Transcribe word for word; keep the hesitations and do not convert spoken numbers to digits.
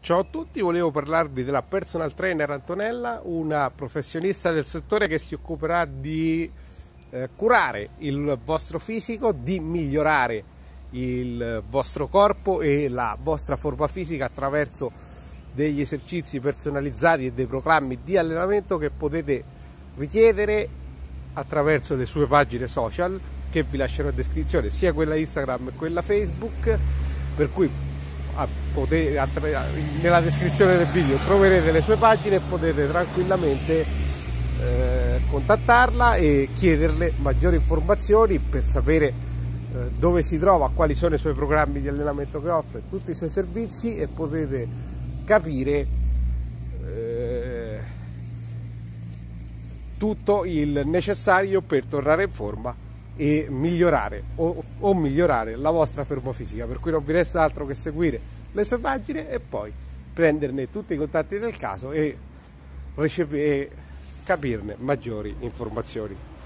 Ciao a tutti, volevo parlarvi della personal trainer Antonella, una professionista del settore che si occuperà di eh, curare il vostro fisico, di migliorare il vostro corpo e la vostra forma fisica attraverso degli esercizi personalizzati e dei programmi di allenamento che potete richiedere attraverso le sue pagine social, che vi lascerò in descrizione, sia quella Instagram che quella Facebook, per cui potete, nella descrizione del video troverete le sue pagine e potete tranquillamente eh, contattarla e chiederle maggiori informazioni per sapere eh, dove si trova, quali sono i suoi programmi di allenamento che offre, tutti i suoi servizi, e potete capire eh, tutto il necessario per tornare in forma e migliorare o, o migliorare la vostra forma fisica. Per cui non vi resta altro che seguire le sue pagine e poi prenderne tutti i contatti del caso e, e capirne maggiori informazioni.